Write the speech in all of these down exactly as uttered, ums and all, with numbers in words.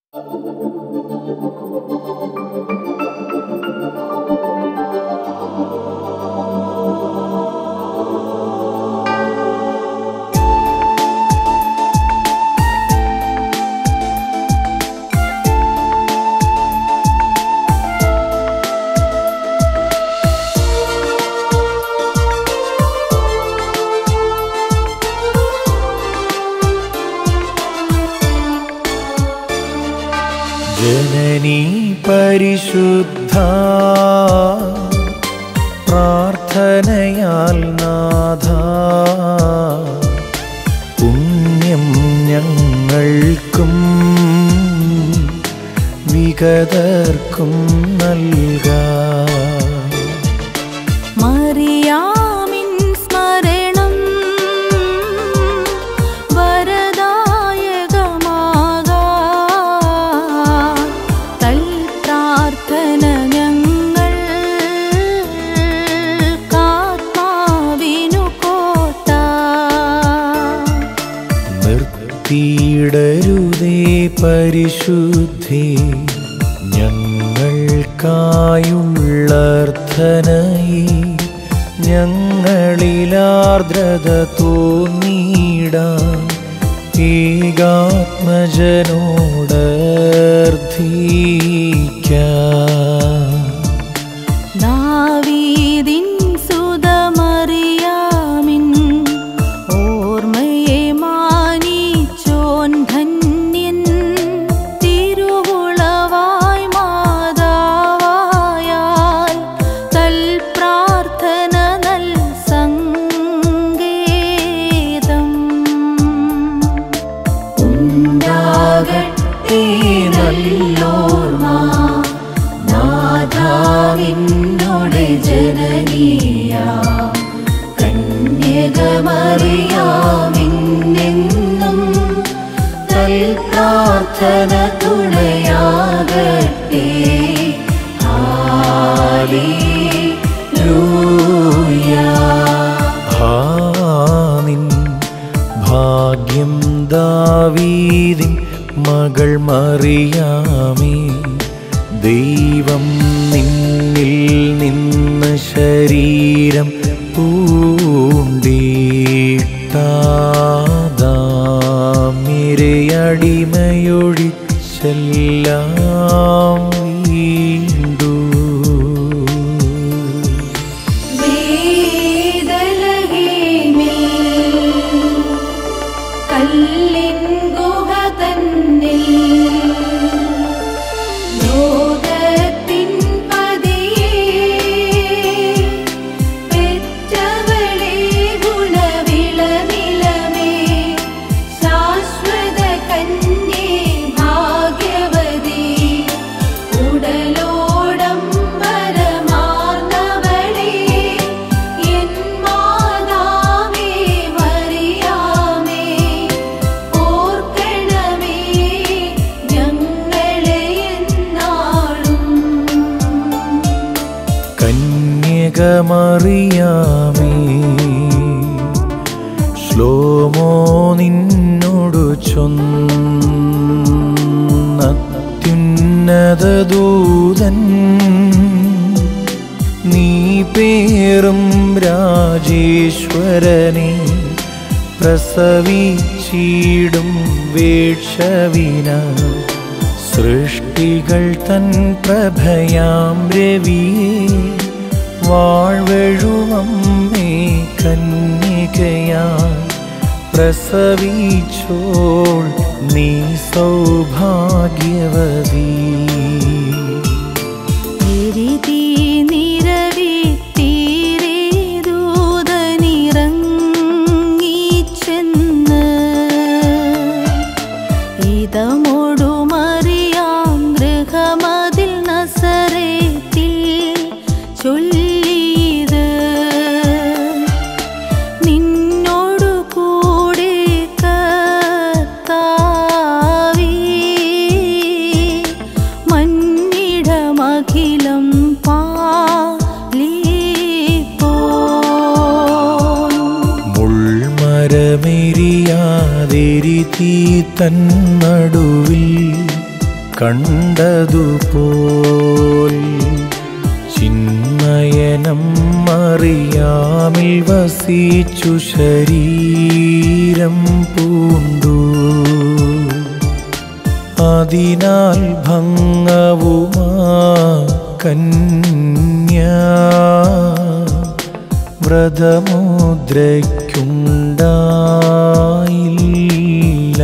जननी परिशुद्ध प्रार्थनयाल नाथ पुण्यं ഞങ്ങൾക്കും വിഗതർക്കും നൽക. മറിയാമിൻ സ്മരണം വരദായകമാകാ തൽ പ്രാർത്ഥന ഞങ്ങൾ കാത്മാവിനു കോട്ട. നിർത്തിയിടരുതേ പരിശുദ്ധി ഞങ്ങൾക്കായുള്ളർത്ഥനയി ഞങ്ങളിലാർദ്രത തോന്നിയിടാൻ ഏകാത്മജനോടർത്ഥിക്കാം. ദാവീദിൻ സുതമറിയാമിൻ ഓർമ്മയെ മാനിച്ചോൻ ധന്യൻ. തിരുവുളവായി മാതാവായാൽ തൽ പ്രാർത്ഥന നൽ സങ്കേതം. ഉണ്ടാകട്ടെ നല്ലോർമ്മ നാഥാവിന്നോടെ ജനനീയ കന്യകമറിയാമിന്നെന്നും തൽ പ്രാർത്ഥന തുണയാകട്ടെ. ഹല്ലേലൂയ. ഹാനിൻ ഭാഗ്യം ദാവീദിൻ മകൾ മറിയാമേ, ദൈവം നിന്നിൽ നിന്ന് ശരീരം പൂണ്ടീട്ടാദാമിരയടിമയൊഴിച്ചെല്ലാം വീണ്ടു. കല്ലിൻ ഗുഹ തന്നിൽ ലോകത്തിൻ പതിയെ പെറ്റവളെ ഗുണവിളനിലമേ ശാശ്വത കന്യേ ഭാഗ്യവതി ഉടലോടംബരമാർന്നവളെ എൻ മാതാവേ മറിയാമേ ഓർക്കണമേ ഞങ്ങളെ എന്നാളും. കന്യകമറിയാമേ, ശ്ലോമോ നിന്നോടു ചൊന്ന അത്യുന്നതദൂതൻ, നീ പേറും രാജേശ്വരനെ പ്രസവിച്ചിടും വേക്ഷവിന. സൃഷ്ടികൾ തൻ പ്രഭയാം രവിയെ വാഴ്വഴുവമ്മേ കന്യകയായി പ്രസവിച്ചോൾ നീ സൗഭാഗ്യവതി. എരിതി നിരവിട്ടീരേ ദൂതനിറങ്ങിച്ചെന്ന് ഇതമോടു മറിയാം ഗൃഹമതിൽ നസറേത്തിൽ ചൊല്ലിയത്. നിന്നോടു കൂടെ കർത്താവേ മന്നിടമഖിലം പാലിപ്പോൻ. മുൾമരമെരിയാതെരിതീ തന്നടുവിൽ കണ്ടതുപോൽ ചിന്മയനം മറിയാമിൽ വസിച്ചു ശരീരം പൂണ്ടു. അതിനാൽ ഭംഗവുമാ കന്യ വ്രതമുദ്രയ്ക്കുണ്ടായില്ല.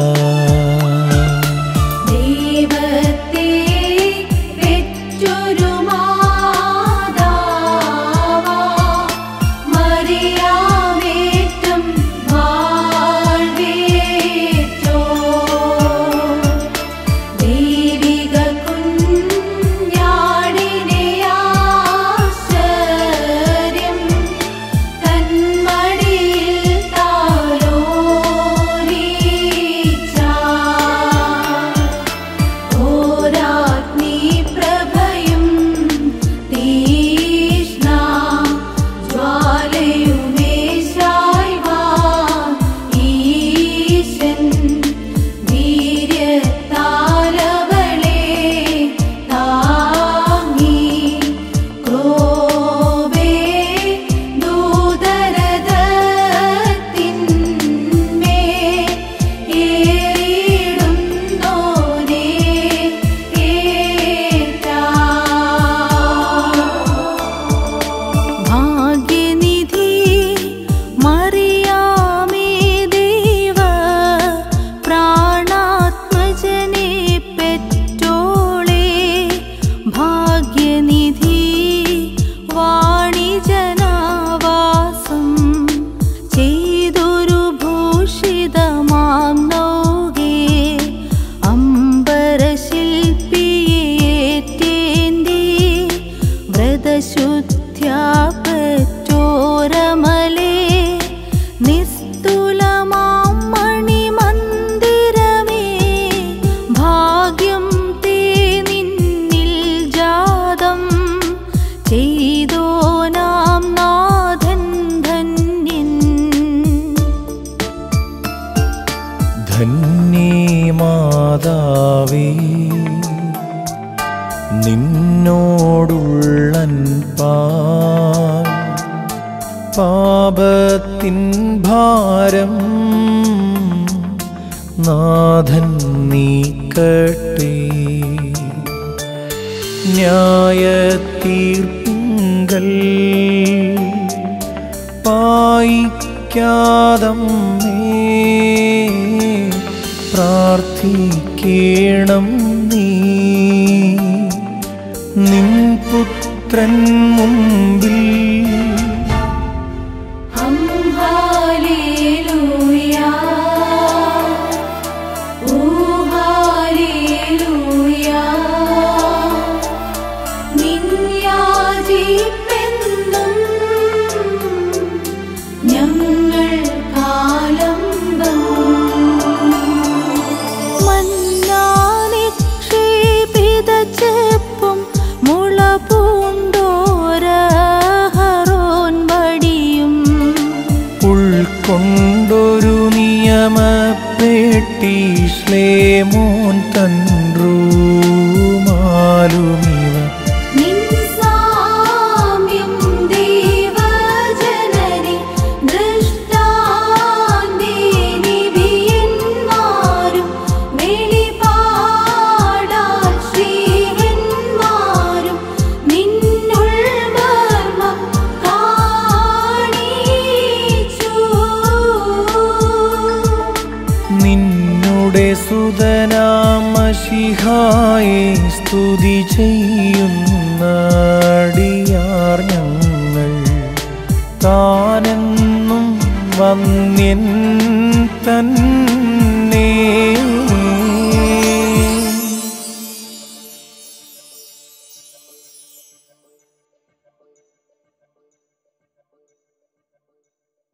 മാതാവേ നിന്നോടുള്ളൻ പാൽ പാപത്തിൻ ഭാരം നാഥൻ നീക്കട്ടെ. ന്യായത്തീർപ്പിങ്കൽ പായിക്കാതമ്മേ പ്രാർത്ഥിക്കേണം നീ നിൻ പുത്രൻ മുമ്പിൽ. കൊണ്ടൊരു നിയമപ്പെട്ടി ശ്ലേമോൻ തൻറൂമാലുമിവ സുതനാം മശിഹായെ സ്തുതി ചെയ്യുന്നു.